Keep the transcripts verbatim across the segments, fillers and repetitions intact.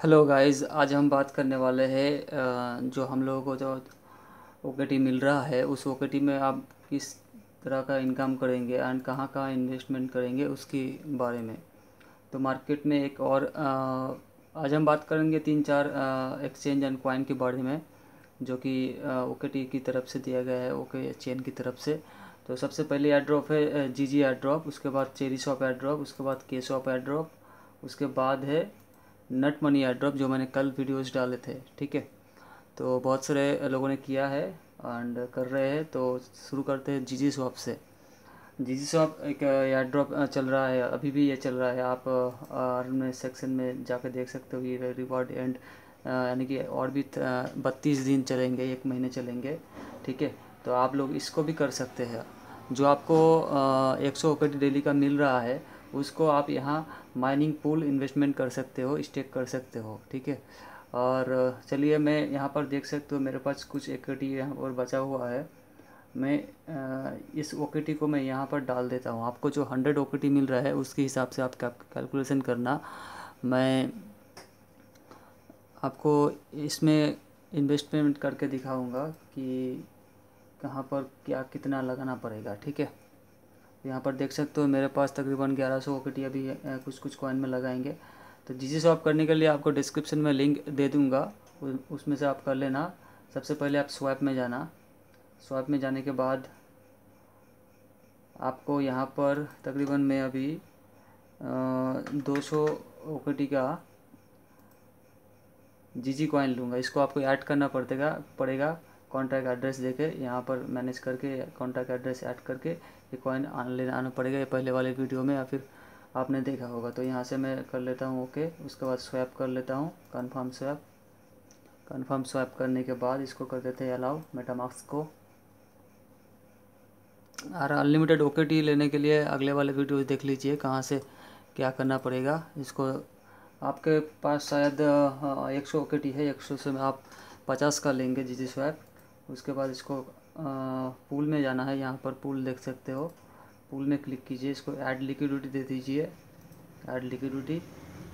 Hello guys, आज हम बात करने वाले हैं अ, जो हम लोगों को जो ओकेटी मिल रहा है उस ओकेटी में आप किस तरह का इनकम करेंगे एंड कहाँ कहाँ इन्वेस्टमेंट करेंगे उसके बारे में। तो मार्केट में एक और अ, आज हम बात करेंगे तीन चार एक्सचेंज एंड कॉइन के बारे में जो कि ओकेटी की तरफ से दिया गया है, ओके चेन की तरफ से। तो सबसे पहले एयर ड्रॉप है जी जी एयर ड्रॉप, उसके बाद चेरी शॉप एयर ड्रॉप, उसके बाद के शॉप एयर ड्रॉप, उसके बाद है नट मनी एयर ड्रॉप जो मैंने कल वीडियोस डाले थे। ठीक है, तो बहुत सारे लोगों ने किया है एंड कर रहे हैं। तो शुरू करते हैं जीजी स्वैप से। जीजी स्वैप एक एयर ड्रॉप चल रहा है, अभी भी ये चल रहा है। आप अर्न में सेक्शन में जाकर देख सकते हो। ये रिवॉर्ड एंड यानी कि और भी बत्तीस दिन चलेंगे, एक महीने चलेंगे। ठीक है, तो आप लोग इसको भी कर सकते हैं। जो आपको एक सौ ओकेटी डेली का मिल रहा है उसको आप यहाँ माइनिंग पूल इन्वेस्टमेंट कर सकते हो, स्टेक कर सकते हो। ठीक है, और चलिए मैं यहाँ पर देख सकते हो मेरे पास कुछ इक्विटी यहाँ पर बचा हुआ है। मैं अ, इस ओकेटी को मैं यहाँ पर डाल देता हूँ। आपको जो हंड्रेड ओकेटी मिल रहा है उसके हिसाब से आप कैलकुलेशन करना। मैं आपको इसमें इन्वेस्टमेंट करके दिखाऊंगा कि कहाँ पर क्या कितना लगाना पड़ेगा। ठीक है, यहाँ पर देख सकते हो मेरे पास तकरीबन ग्यारह सौ ओकेटी अभी अ, कुछ कुछ कॉइन में लगाएंगे। तो जीजी स्वैप करने के लिए आपको डिस्क्रिप्शन में लिंक दे दूँगा, उ- उसमें से आप कर लेना। सबसे पहले आप स्वैप में जाना। स्वैप में जाने के बाद आपको यहाँ पर तकरीबन मैं अभी दो सौ ओकेटी का जीजी कॉइन लूँगा। इसको आपको ऐड करना पड़ेगा पड़ेगा कॉन्टैक्ट एड्रेस देके यहाँ पर मैनेज करके कॉन्टैक्ट एड्रेस ऐड करके ये कॉइन लेने आना पड़ेगा। ये पहले वाले वीडियो में या फिर आपने देखा होगा। तो यहाँ से मैं कर लेता हूँ ओके, उसके बाद स्वैप कर लेता हूँ कन्फर्म स्वैप। कन्फर्म स्वैप करने के बाद इसको कर देते हैं अलाउ मेटामास्क को। और अनलिमिटेड ओकेटी लेने के लिए अगले वाले वीडियो देख लीजिए कहाँ से क्या करना पड़ेगा। इसको आपके पास शायद एक सौ ओकेटी है, एक सौ से आप पचास का लेंगे जी जी स्वैप। उसके बाद इसको पूल में जाना है। यहाँ पर पूल देख सकते हो, पूल में क्लिक कीजिए, इसको ऐड लिक्विडिटी दे दीजिए, ऐड लिक्विडिटी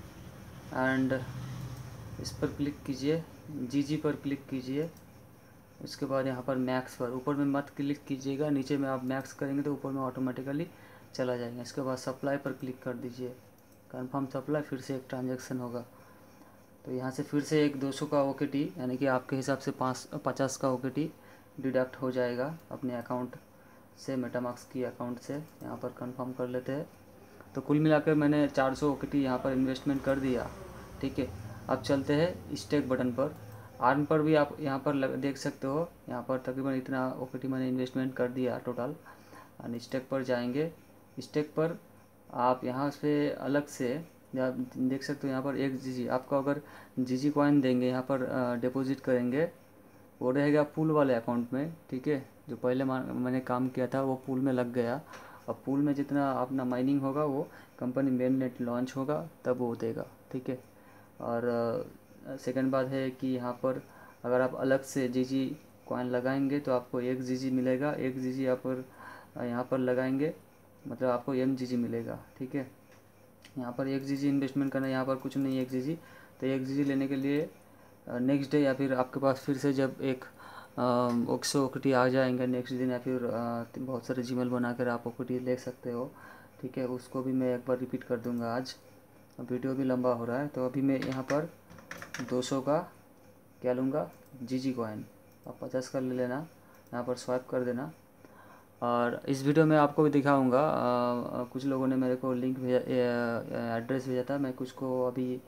एंड इस पर क्लिक कीजिए, जी जी पर क्लिक कीजिए। उसके बाद यहाँ पर मैक्स पर ऊपर में मत क्लिक कीजिएगा, नीचे में आप मैक्स करेंगे तो ऊपर में ऑटोमेटिकली चला जाएगा। इसके बाद सप्लाई पर क्लिक कर दीजिए, कंफर्म सप्लाई, फिर से एक ट्रांजैक्शन होगा। तो यहाँ से फिर से एक दो सौ का ओकेटी यानी कि आपके हिसाब से पाँच पचास का ओकेटी डिडक्ट हो जाएगा अपने अकाउंट से, मेटामास्क की अकाउंट से। यहाँ पर कंफर्म कर लेते हैं। तो कुल मिलाकर मैंने चार सौ ओकेटी यहाँ पर इन्वेस्टमेंट कर दिया। ठीक है, अब चलते हैं स्टेक बटन पर। आर्न पर भी आप यहाँ पर लग, देख सकते हो। यहाँ पर तकरीबन इतना ओकेटी मैंने इन्वेस्टमेंट कर दिया टोटल। और स्टेक पर जाएंगे। स्टेक पर आप यहाँ से अलग से आप देख सकते हो यहाँ पर एक जीजी आपको अगर जीजी कॉइन देंगे, यहाँ पर डिपॉजिट करेंगे, वो रहेगा पूल वाले अकाउंट में। ठीक है, जो पहले मैंने काम किया था वो पूल में लग गया। अब पूल में जितना अपना माइनिंग होगा वो कंपनी मेन नेट लॉन्च होगा तब वो देगा। ठीक है, और सेकंड बात है कि यहाँ पर अगर आप अलग से जी जी कॉइन लगाएंगे तो आपको एक जी जी मिलेगा। एक जी जी आप पर यहाँ पर लगाएंगे मतलब आपको एम जी जी मिलेगा। ठीक है, यहाँ पर एक जी जी इन्वेस्टमेंट करना, यहाँ पर कुछ नहीं एक जी जी। तो एक जी जी लेने के लिए नेक्स्ट डे या फिर आपके पास फिर से जब एक सौ ओकेटी आ जाएंगे नेक्स्ट दिन, या फिर अ, बहुत सारे जीमेल बनाकर आप ओकेटी ले सकते हो। ठीक है, उसको भी मैं एक बार रिपीट कर दूंगा आज। अब वीडियो भी लंबा हो रहा है तो अभी मैं यहाँ पर दो सौ का क्या लूँगा, जी जी कॉइन। आप पचास का ले लेना, यहाँ पर स्वाइप कर देना। और इस वीडियो में आपको भी दिखाऊंगा, अ, कुछ लोगों ने मेरे को लिंक भेजा, एड्रेस भेजा था। मैं कुछ को अभी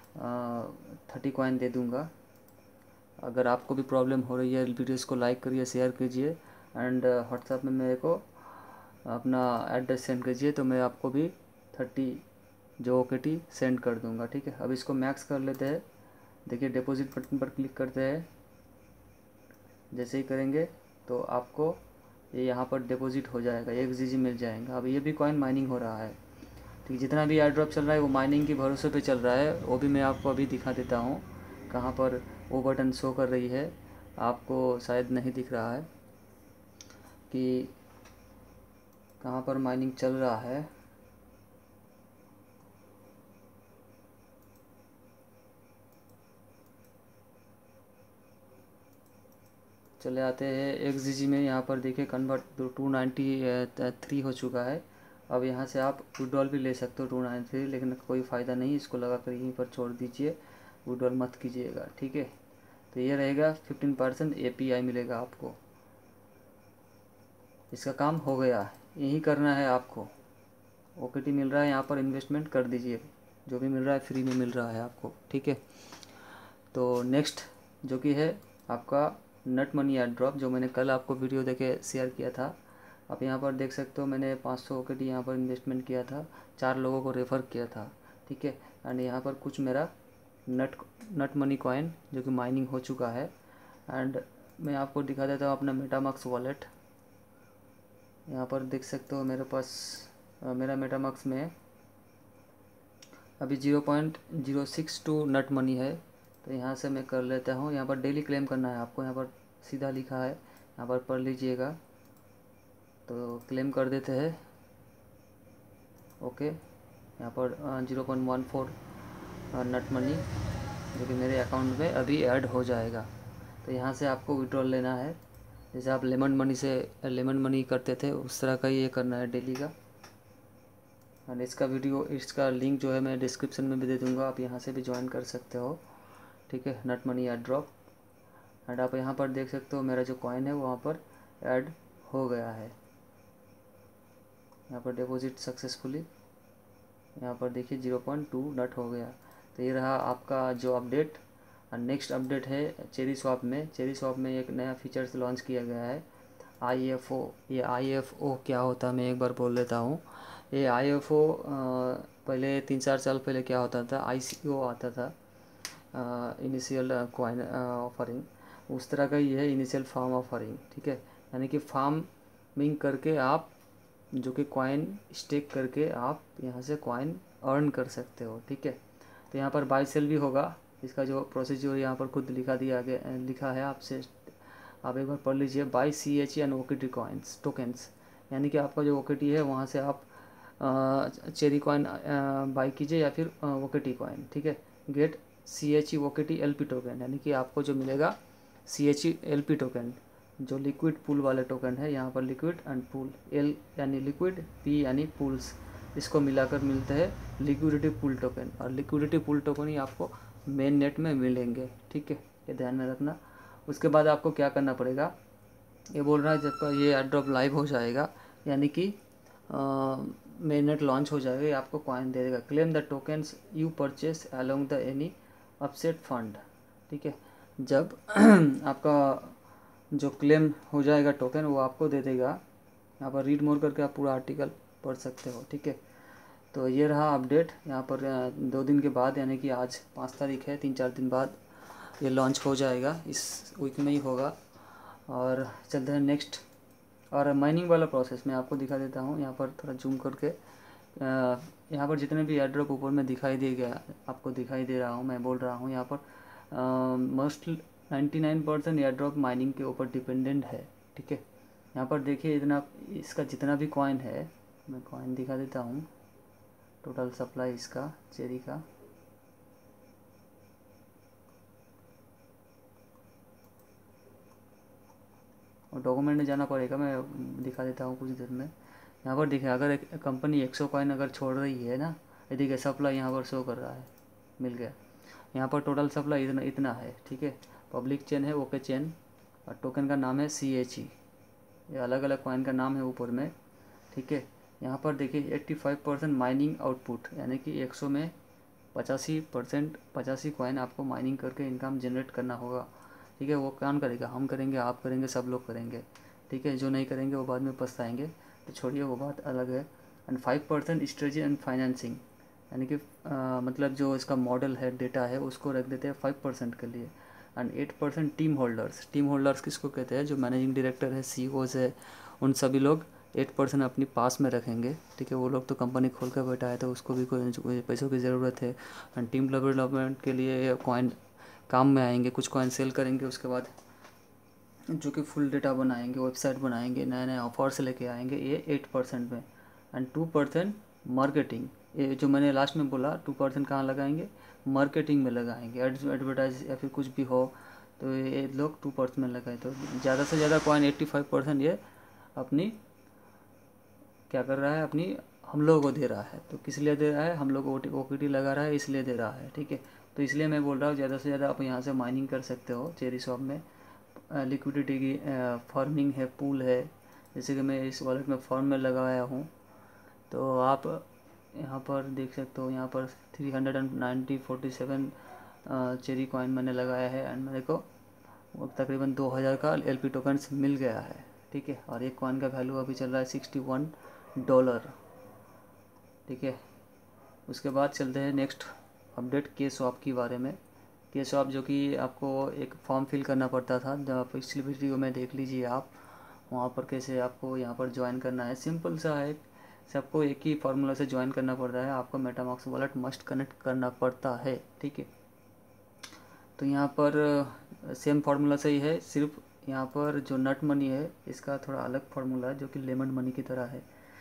थर्टी कॉइन दे दूंगा। अगर आपको भी प्रॉब्लम हो रही है वीडियोस को लाइक करिए, शेयर कीजिए एंड व्हाट्सएप में मेरे को अपना एड्रेस सेंड कीजिए तो मैं आपको भी थर्टी जो ओकेटी सेंड कर दूंगा। ठीक है, अब इसको मैक्स कर लेते हैं। देखिए डिपॉजिट बटन पर क्लिक करते हैं। जैसे ही करेंगे तो आपको ये यहाँ पर डिपॉजिट हो जाएगा, एक जी जी मिल जाएगा। अब ये भी कॉइन माइनिंग हो रहा है। ठीक, जितना भी एयर ड्रॉप चल रहा है वो माइनिंग के भरोसे पे चल रहा है। वो भी मैं आपको अभी दिखा देता हूँ कहाँ पर वो बटन शो कर रही है। आपको शायद नहीं दिख रहा है कि कहाँ पर माइनिंग चल रहा है। चले आते हैं एक्स जी जी में। यहाँ पर देखिए कन्वर्ट टू नाइन्टी थ्री हो चुका है। अब यहाँ से आप विड्रॉल भी ले सकते हो टू नाइन्टी थ्री, लेकिन कोई फ़ायदा नहीं, इसको लगा कर यहीं पर छोड़ दीजिए, विड्रॉल मत कीजिएगा, ठीक है। तो ये रहेगा fifteen percent A P I मिलेगा आपको। इसका काम हो गया, यही करना है आपको। ओकेटी मिल रहा है, यहाँ पर इन्वेस्टमेंट कर दीजिए, जो भी मिल रहा है फ्री में मिल रहा है आपको, ठीक है। तो नेक्स्ट जो कि है आपका नट मनी एड ड्रॉप, जो मैंने कल आपको वीडियो देके शेयर किया था। आप यहाँ पर देख सकते हो, मैंने पाँच सौ ओकेटी यहाँ पर इन्वेस्टमेंट किया था, चार लोगों को रेफ़र किया था, ठीक है। एंड यहाँ पर कुछ मेरा नट नट मनी कॉइन जो कि माइनिंग हो चुका है। एंड मैं आपको दिखा देता हूँ अपना मेटामाक्स वॉलेट। यहाँ पर देख सकते हो मेरे पास आ, मेरा मेटामाक्स में अभी zero point zero six two nut money है। तो यहाँ से मैं कर लेता हूँ। यहाँ पर डेली क्लेम करना है आपको, यहाँ पर सीधा लिखा है, यहाँ पर पढ़ लीजिएगा। तो क्लेम कर देते हैं, ओके। यहाँ पर zero point one four nut money जो कि मेरे अकाउंट में अभी ऐड हो जाएगा। तो यहाँ से आपको विड्रॉल लेना है, जैसे आप लेमन मनी से लेमन मनी करते थे उस तरह का ही ये करना है डेली का। और इसका वीडियो, इसका लिंक जो है मैं डिस्क्रिप्शन में भी दे दूँगा, आप यहाँ से भी ज्वाइन कर सकते हो, ठीक है। Nut money add drop. And आप यहाँ पर देख सकते हो मेरा जो कॉइन है वहाँ पर ऐड हो गया है। यहाँ पर डिपॉजिट सक्सेसफुली, यहाँ पर देखिए ज़ीरो पॉइंट टू नट हो गया। तो ये रहा आपका जो अपडेट। और नेक्स्ट अपडेट है चेरी स्वैप में। चेरी स्वैप में एक नया फीचर्स लॉन्च किया गया है, आई एफ ओ। ये आई एफ ओ क्या होता है मैं एक बार बोल देता हूँ। ये आई एफ ओ पहले तीन चार साल पहले क्या होता था, आई सी ओ आता था, इनिशियल कॉइन ऑफरिंग, उस तरह का ही है इनिशियल फार्म ऑफरिंग, ठीक है। यानी कि फार्मिंग करके आप जो कि कॉइन स्टेक करके आप यहाँ से कॉइन अर्न कर सकते हो, ठीक है। तो यहाँ पर बाई सेल भी होगा, इसका जो प्रोसीजर यहाँ पर खुद लिखा दिया गया लिखा है, आपसे आप एक बार पढ़ लीजिए। By C H and OKT coins tokens, यानी कि आपका जो ओकेटी है वहाँ से आप चेरी कॉइन बाई कीजिए या फिर ओकेटी कॉइन, ठीक है। Get C H E OKT L P token, यानी कि आपको जो मिलेगा C H E L P token, जो लिक्विड पूल वाले टोकन है। यहाँ पर लिक्विड एंड पूल, एल यानी लिक्विड, पी यानी पूल्स, इसको मिलाकर मिलते हैं लिक्विडिटी पूल टोकन। और लिक्विडिटी पूल टोकन ही आपको मेन नेट में मिलेंगे, ठीक है, ये ध्यान में रखना। उसके बाद आपको क्या करना पड़ेगा, ये बोल रहा है जब ये एयरड्रॉप लाइव हो जाएगा, यानी कि मेन नेट लॉन्च हो जाएगा, ये आपको कॉइन दे देगा। Claim the tokens you purchase along the any upset fund, ठीक है। जब आपका जो क्लेम हो जाएगा टोकन वो आपको दे देगा। यहाँ पर रीड मोर करके आप पूरा आर्टिकल पढ़ सकते हो, ठीक है। तो ये रहा अपडेट। यहाँ पर दो दिन के बाद, यानी कि आज पाँच तारीख है, तीन चार दिन बाद ये लॉन्च हो जाएगा, इस वीक में ही होगा। और चलते हैं नेक्स्ट। और माइनिंग वाला प्रोसेस मैं आपको दिखा देता हूँ, यहाँ पर थोड़ा जूम करके। यहाँ पर जितने भी एयरड्रॉप ऊपर में दिखाई दे गया, आपको दिखाई दे रहा हूँ, मैं बोल रहा हूँ यहाँ पर most ninety nine percent airdrop mining के ऊपर डिपेंडेंट है, ठीक है। यहाँ पर देखिए इतना, इसका जितना भी कॉइन है, मैं कॉइन दिखा देता हूँ, टोटल सप्लाई इसका चेरी का। और डॉक्यूमेंट में जाना पड़ेगा, मैं दिखा देता हूँ कुछ देर में। यहाँ पर देखिए अगर एक कंपनी एक सौ कॉइन अगर छोड़ रही है ना, ये देखिए सप्लाई यहाँ पर शो कर रहा है, मिल गया। यहाँ पर टोटल सप्लाई इतना इतना है, ठीक है। पब्लिक चेन है, ओके चेन, और टोकन का नाम है सी एच ई, ये अलग अलग कॉइन का नाम है ऊपर में, ठीक है। यहाँ पर देखिए पचासी परसेंट माइनिंग आउटपुट, यानी कि सौ में पचासी परसेंट पचासी कॉइन आपको माइनिंग करके इनकम जनरेट करना होगा, ठीक है। वो कौन करेगा, हम करेंगे, आप करेंगे, सब लोग करेंगे, ठीक है। जो नहीं करेंगे वो बाद में पछताएंगे, तो छोड़िए वो बात अलग है। And five percent strategy and financing, यानी कि मतलब जो इसका मॉडल है, डेटा है, उसको रख देते हैं फाइव परसेंट के लिए। And eight percent team holders, team holders किसको कहते हैं, जो मैनेजिंग डायरेक्टर है, सी ई ओज़ है, उन सभी लोग एट परसेंट अपनी पास में रखेंगे, ठीक है। वो लोग तो कंपनी खोल कर बैठा है, तो उसको भी कोई पैसों की ज़रूरत है। एंड टीम डेवलपमेंट के लिए कॉइन काम में आएंगे, कुछ कॉइन सेल करेंगे, उसके बाद जो कि फुल डेटा बनाएंगे, वेबसाइट बनाएंगे, नए नए ऑफर्स लेके आएंगे, ये एट परसेंट में। एंड टू परसेंट मार्केटिंग, ये जो मैंने लास्ट में बोला, टू परसेंट कहाँ लगाएंगे, मार्केटिंग में लगाएंगे, एडवर्टाइज या फिर कुछ भी हो तो ये लोग टू परसेंट में लगाए, तो ज़्यादा से ज़्यादा कॉइन एट्टी फाइव परसेंट ये अपनी क्या कर रहा है, अपनी हम लोगों को दे रहा है। तो किस लिए दे रहा है, हम लोग ओ के टी लगा रहा है इसलिए दे रहा है, ठीक है। तो इसलिए मैं बोल रहा हूँ ज़्यादा से ज़्यादा आप यहाँ से माइनिंग कर सकते हो चेरी स्वैप में। लिक्विडिटी की फार्मिंग है, पूल है, जैसे कि मैं इस वॉलेट में फॉर्म में लगाया हूँ, तो आप यहाँ पर देख सकते हो। यहाँ पर three hundred and ninety forty seven cherry coin मैंने लगाया है एंड मेरे को तकरीबन दो हज़ार का एल पी टोकन्स मिल गया है, ठीक है। और एक कॉइन का वैल्यू अभी चल रहा है सिक्सटी वन डॉलर, ठीक है। उसके बाद चलते हैं नेक्स्ट अपडेट के स्वैप के बारे में। के स्वैप जो कि आपको एक फॉर्म फिल करना पड़ता था, जब पिछली वीडियो में देख लीजिए आप, वहाँ पर कैसे आपको यहाँ पर ज्वाइन करना है। सिंपल सा है, सबको एक ही फार्मूला से ज्वाइन करना पड़ता है, आपको मेटामास्क वॉलेट मस्ट कनेक्ट करना पड़ता है, ठीक है। तो यहाँ पर सेम फार्मूला सही है, सिर्फ यहाँ पर जो नट मनी है इसका थोड़ा अलग फार्मूला है जो कि लेमन मनी की तरह है।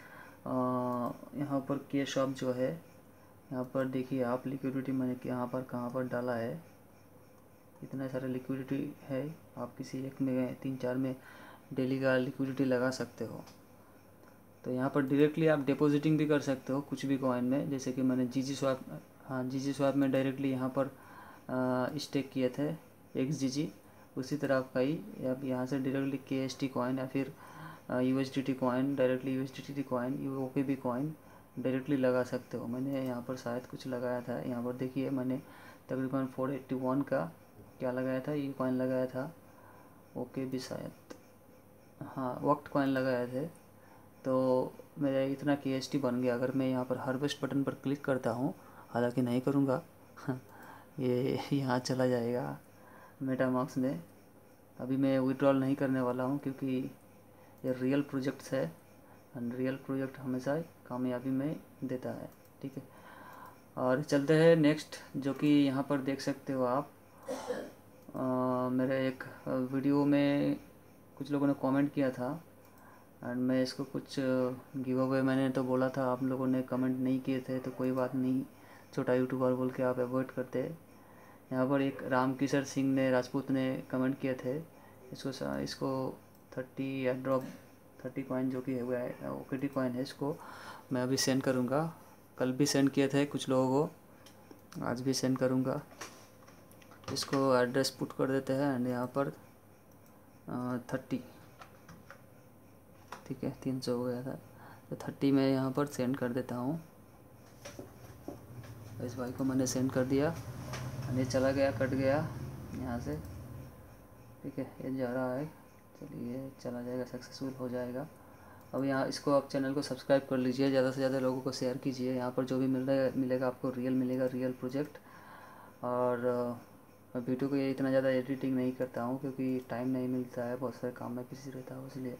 यहाँ पर के स्वैप जो है, यहाँ पर देखिए आप लिक्विडिटी मैंने यहाँ पर कहाँ पर डाला है, इतने सारे लिक्विडिटी है, आप किसी एक में तीन चार में डेली का लिक्विडिटी लगा सकते हो। तो यहाँ पर डायरेक्टली आप डिपॉजिटिंग भी कर सकते हो कुछ भी कॉइन में, जैसे कि मैंने जी जी स्वैप, हाँ जी जी स्वैप में डायरेक्टली यहाँ पर स्टेक किए थे एक्स जी जी, उसी तरह का ही आप यहाँ से डायरेक्टली के एस टी कॉइन या फिर U S D T coin, directly U S D T coin, U O K B coin directly लगा सकते हो। मैंने यहाँ पर शायद कुछ लगाया था, यहाँ पर देखिए मैंने तकरीबन फोर एट्टी वन का क्या लगाया था, ये कॉइन लगाया था, ओके भी शायद, हाँ वक्त कॉइन लगाए थे। तो मेरा इतना के एस टी बन गया। अगर मैं यहाँ पर हार्वेस्ट बटन पर क्लिक करता हूँ, हालांकि नहीं करूँगा ये यहाँ चला जाएगा मेटामास्क में। अभी मैं विड्रॉल नहीं करने वाला हूँ क्योंकि ये रियल प्रोजेक्ट्स है एंड रियल प्रोजेक्ट हमेशा कामयाबी में देता है, ठीक है। और चलते हैं नेक्स्ट, जो कि यहाँ पर देख सकते हो आप, आ, मेरे एक वीडियो में कुछ लोगों ने कमेंट किया था एंड मैं इसको कुछ गिव अवे मैंने तो बोला था, आप लोगों ने कमेंट नहीं किए थे तो कोई बात नहीं, छोटा यूट्यूबर बोल के आप अवॉइड करते। यहाँ पर एक राम किशोर सिंह ने राजपूत ने कमेंट किए थे, इसको इसको thirty airdrop thirty coin जो कि है वो ओकेटी कॉइन है, इसको मैं अभी सेंड करूँगा। कल भी सेंड किए थे कुछ लोगों को, आज भी सेंड करूँगा। इसको एड्रेस पुट कर देते हैं एंड यहाँ पर थर्टी, ठीक है, तीन सौ हो गया था तो थर्टी में यहाँ पर सेंड कर देता हूँ। इस भाई को मैंने सेंड कर दिया, ये चला गया, कट गया यहाँ से, ठीक है, ये जा रहा है, चलिए चला जाएगा, सक्सेसफुल हो जाएगा। अब यहाँ इसको आप चैनल को सब्सक्राइब कर लीजिए, ज़्यादा से ज़्यादा लोगों को शेयर कीजिए। यहाँ पर जो भी मिल रहा है मिलेगा आपको रियल मिलेगा, रियल प्रोजेक्ट। और मैं वीडियो को ये इतना ज़्यादा एडिटिंग नहीं करता हूँ क्योंकि टाइम नहीं मिलता है, बहुत सारे काम में बिजी रहता हूँ, इसलिए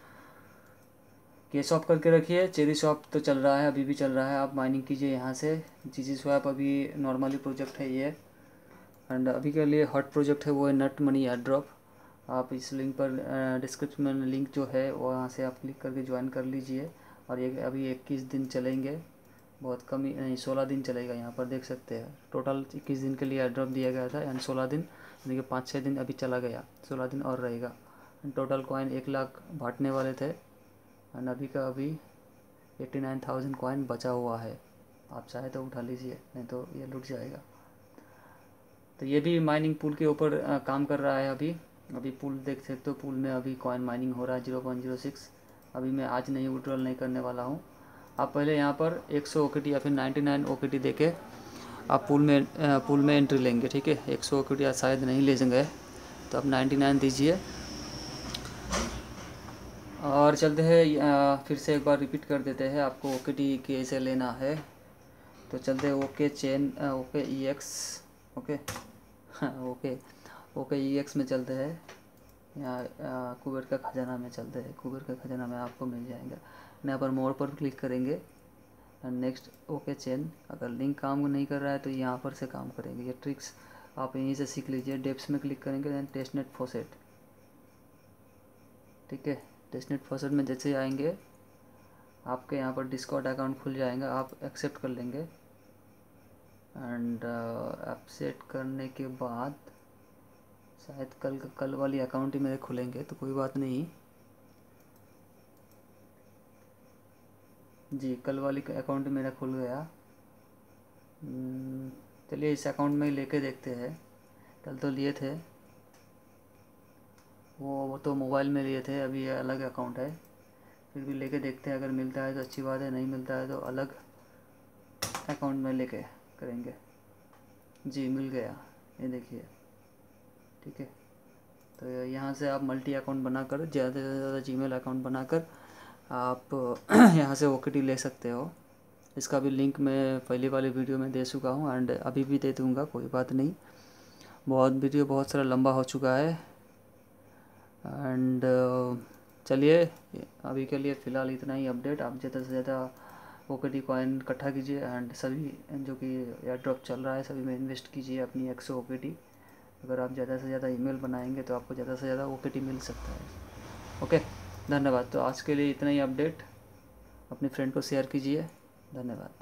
के स्वैप करके रखिए। चेरी स्वैप तो चल रहा है, अभी भी चल रहा है, आप माइनिंग कीजिए यहाँ से। जी जी स्वैप अभी नॉर्मली प्रोजेक्ट है ये, एंड अभी के लिए हॉट प्रोजेक्ट है वो है नट मनी एयर ड्रॉप। आप इस लिंक पर डिस्क्रिप्शन में लिंक जो है वहाँ से आप क्लिक करके ज्वाइन कर लीजिए। और ये अभी इक्कीस दिन चलेंगे, बहुत कम ही नहीं, सोलह दिन चलेगा। यहाँ पर देख सकते हैं टोटल इक्कीस दिन के लिए एयर ड्रॉप दिया गया था एंड सोलह दिन, यानी कि पाँच छः दिन अभी चला गया, सोलह दिन और रहेगा। टोटल कॉइन एक लाख बांटने वाले थे एंड अभी का अभी एट्टी नाइन थाउजेंड कॉइन बचा हुआ है, आप चाहे तो उठा लीजिए, नहीं तो ये लुट जाएगा। तो ये भी माइनिंग पूल के ऊपर काम कर रहा है। अभी अभी पूल देख सकते हो, पूल में अभी कॉइन माइनिंग हो रहा है जीरो पॉइंट जीरो सिक्स। अभी मैं आज नहीं विड्रॉल नहीं करने वाला हूँ। आप पहले यहाँ पर एक सौ ओकेटी या फिर नाइन्टी नाइन ओकेटी देके आप पूल में पूल में एंट्री लेंगे, ठीक है। एक सौ ओकेटी या शायद नहीं ले जाएंगे तो आप नाइन्टी नाइन दीजिए। और चलते हैं, फिर से एक बार रिपीट कर देते हैं आपको ओकेटी कैसे लेना है। तो चलते हैं okay chain okay E X okay okay okay E X में चलते हैं, यहाँ कुबेर का खजाना में चलते हैं। कुबेर का खजाना में आपको मिल जाएगा, यहाँ पर मोर पर क्लिक करेंगे एंड नेक्स्ट ओके चेन। अगर लिंक काम नहीं कर रहा है तो यहाँ पर से काम करेंगे। ये ट्रिक्स आप यहीं से सीख लीजिए। डेप्स में क्लिक करेंगे दैन टेस्टनेट फॉसेट, ठीक है। टेस्टनेट फॉसेट में जैसे आएंगे आपके यहाँ पर डिस्कॉर्ड अकाउंट खुल जाएगा, आप एक्सेप्ट कर लेंगे एंड एक्सेप्ट करने के बाद शायद कल कल वाली अकाउंट ही मेरे खुलेंगे, तो कोई बात नहीं। जी, कल वाली अकाउंट मेरा खुल गया। चलिए इस अकाउंट में लेके देखते हैं। कल तो लिए थे, वो वो तो मोबाइल में लिए थे, अभी ये अलग अकाउंट है। फिर भी लेके देखते हैं, अगर मिलता है तो अच्छी बात है, नहीं मिलता है तो अलग अकाउंट में लेके करेंगे। जी मिल गया, ये देखिए। ठीक है, तो यहाँ से आप मल्टी अकाउंट बनाकर, ज़्यादा से ज़्यादा जीमेल अकाउंट बनाकर आप यहाँ से ओकेटी ले सकते हो। इसका भी लिंक मैं पहले वाले वीडियो में दे चुका हूँ एंड अभी भी दे दूँगा, कोई बात नहीं। बहुत वीडियो बहुत सारा लंबा हो चुका है एंड चलिए अभी के लिए फ़िलहाल इतना ही अपडेट। आप ज़्यादा से ज़्यादा ओकेटी कॉइन इकट्ठा कीजिए एंड सभी जो कि एयर ड्रॉप चल रहा है सभी में इन्वेस्ट कीजिए अपनी एक सौ ओकेटी। अगर आप ज़्यादा से ज़्यादा ईमेल बनाएंगे तो आपको ज़्यादा से ज़्यादा ओकेटी मिल सकता है। ओके, धन्यवाद। तो आज के लिए इतना ही अपडेट, अपने फ्रेंड को शेयर कीजिए। धन्यवाद।